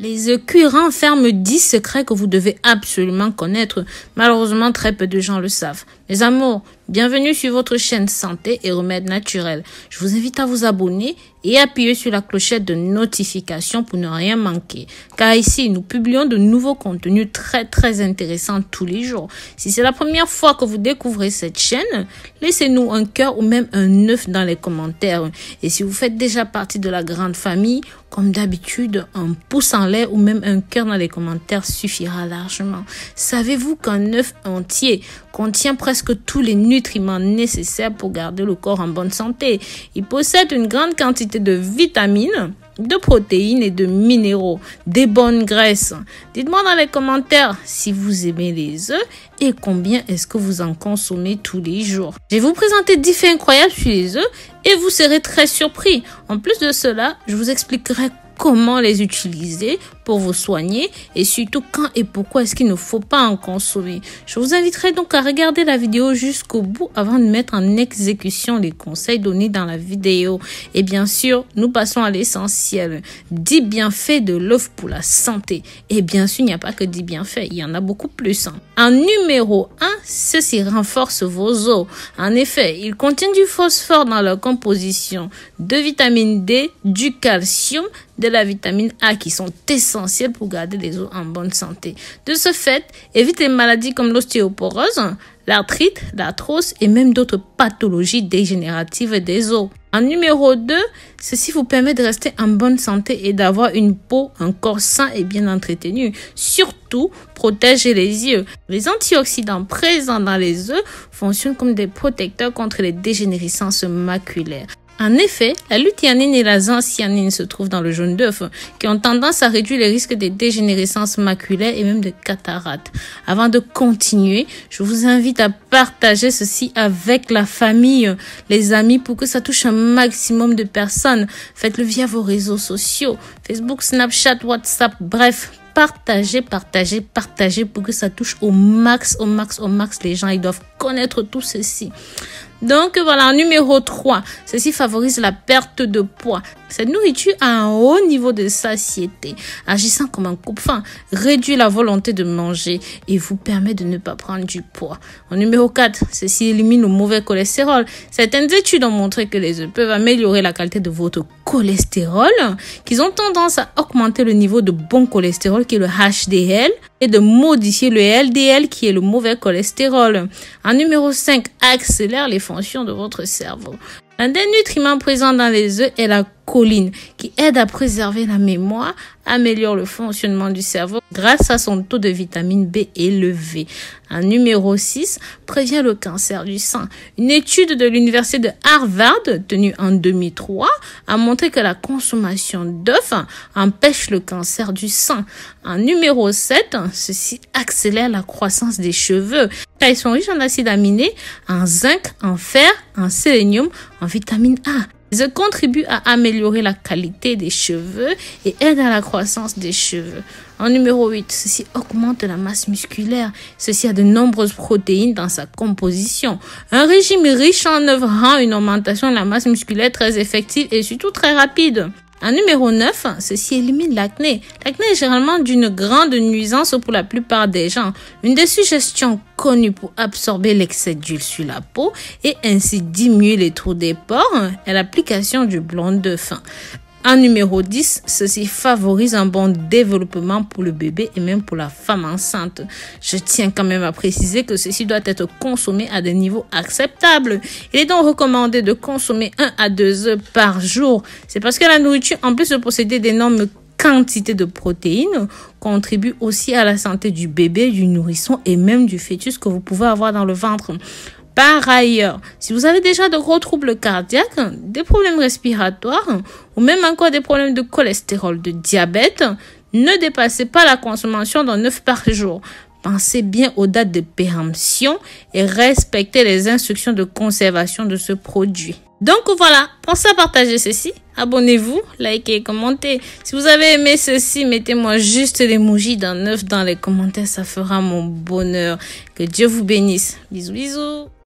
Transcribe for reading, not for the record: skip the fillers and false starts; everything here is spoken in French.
Les œufs cuits renferment 10 secrets que vous devez absolument connaître. Malheureusement, très peu de gens le savent. Mes amours, bienvenue sur votre chaîne Santé et Remèdes Naturels. Je vous invite à vous abonner et appuyer sur la clochette de notification pour ne rien manquer. Car ici, nous publions de nouveaux contenus très intéressants tous les jours. Si c'est la première fois que vous découvrez cette chaîne, laissez-nous un cœur ou même un œuf dans les commentaires. Et si vous faites déjà partie de la grande famille, comme d'habitude, un pouce en l'air ou même un cœur dans les commentaires suffira largement. Savez-vous qu'un œuf entier contient presque tous les nutriments nécessaires pour garder le corps en bonne santé? Il possède une grande quantité de vitamines, de protéines et de minéraux, des bonnes graisses. Dites-moi dans les commentaires si vous aimez les œufs et combien est-ce que vous en consommez tous les jours. Je vais vous présenter 10 faits incroyables sur les œufs et vous serez très surpris. En plus de cela, je vous expliquerai comment les utiliser pour vous soigner et surtout quand et pourquoi est-ce qu'il ne faut pas en consommer. Je vous inviterai donc à regarder la vidéo jusqu'au bout avant de mettre en exécution les conseils donnés dans la vidéo. Et bien sûr, nous passons à l'essentiel. 10 bienfaits de l'œuf pour la santé. Et bien sûr, il n'y a pas que 10 bienfaits, il y en a beaucoup plus. En numéro 1, ceci renforce vos os. En effet, il contient du phosphore dans leur composition, de vitamine D, du calcium, de la vitamine A qui sont essentielles pour garder les os en bonne santé. De ce fait, évite les maladies comme l'ostéoporose, l'arthrite, l'arthrose et même d'autres pathologies dégénératives des os. En numéro 2, ceci vous permet de rester en bonne santé et d'avoir une peau, un corps sain et bien entretenu. Surtout, protégez les yeux. Les antioxydants présents dans les œufs fonctionnent comme des protecteurs contre les dégénérescences maculaires. En effet, la luthéanine et la zeaxanthinine se trouvent dans le jaune d'œuf, qui ont tendance à réduire les risques de dégénérescence maculaire et même de cataracte. Avant de continuer, je vous invite à partager ceci avec la famille, les amis, pour que ça touche un maximum de personnes. Faites-le via vos réseaux sociaux, Facebook, Snapchat, WhatsApp, bref. Partagez pour que ça touche au max les gens. Ils doivent connaître tout ceci. Donc voilà, en numéro 3, ceci favorise la perte de poids. Cette nourriture a un haut niveau de satiété, agissant comme un coupe-faim, réduit la volonté de manger et vous permet de ne pas prendre du poids. En numéro 4, ceci élimine le mauvais cholestérol. Certaines études ont montré que les œufs peuvent améliorer la qualité de votre cholestérol, qu'ils ont tendance à augmenter le niveau de bon cholestérol qui est le HDL et de modifier le LDL qui est le mauvais cholestérol. En numéro 5, accélère les fonctions de votre cerveau. Un des nutriments présents dans les œufs est la choline, qui aide à préserver la mémoire, améliore le fonctionnement du cerveau grâce à son taux de vitamine B élevé. En numéro 6, prévient le cancer du sein. Une étude de l'université de Harvard, tenue en 2003, a montré que la consommation d'œufs empêche le cancer du sein. En numéro 7, ceci accélère la croissance des cheveux, car ils sont riches en acides aminés, en zinc, en fer, en sélénium, en vitamine A. Ils contribuent à améliorer la qualité des cheveux et aident à la croissance des cheveux. En numéro 8, ceci augmente la masse musculaire. Ceci a de nombreuses protéines dans sa composition. Un régime riche en œufs rend une augmentation de la masse musculaire très effective et surtout très rapide. En numéro 9, ceci élimine l'acné. L'acné est généralement d'une grande nuisance pour la plupart des gens. Une des suggestions connues pour absorber l'excès d'huile sur la peau et ainsi diminuer les trous des pores est l'application du blanc d'œuf. En numéro 10, ceci favorise un bon développement pour le bébé et même pour la femme enceinte. Je tiens quand même à préciser que ceci doit être consommé à des niveaux acceptables. Il est donc recommandé de consommer 1 à 2 œufs par jour. C'est parce que la nourriture, en plus de posséder d'énormes quantités de protéines, contribue aussi à la santé du bébé, du nourrisson et même du fœtus que vous pouvez avoir dans le ventre. Par ailleurs, si vous avez déjà de gros troubles cardiaques, des problèmes respiratoires ou même encore des problèmes de cholestérol, de diabète, ne dépassez pas la consommation d'un œuf par jour. Pensez bien aux dates de péremption et respectez les instructions de conservation de ce produit. Donc voilà, pensez à partager ceci, abonnez-vous, likez et commentez. Si vous avez aimé ceci, mettez-moi juste l'emoji d'un œuf dans les commentaires, ça fera mon bonheur. Que Dieu vous bénisse. Bisous, bisous.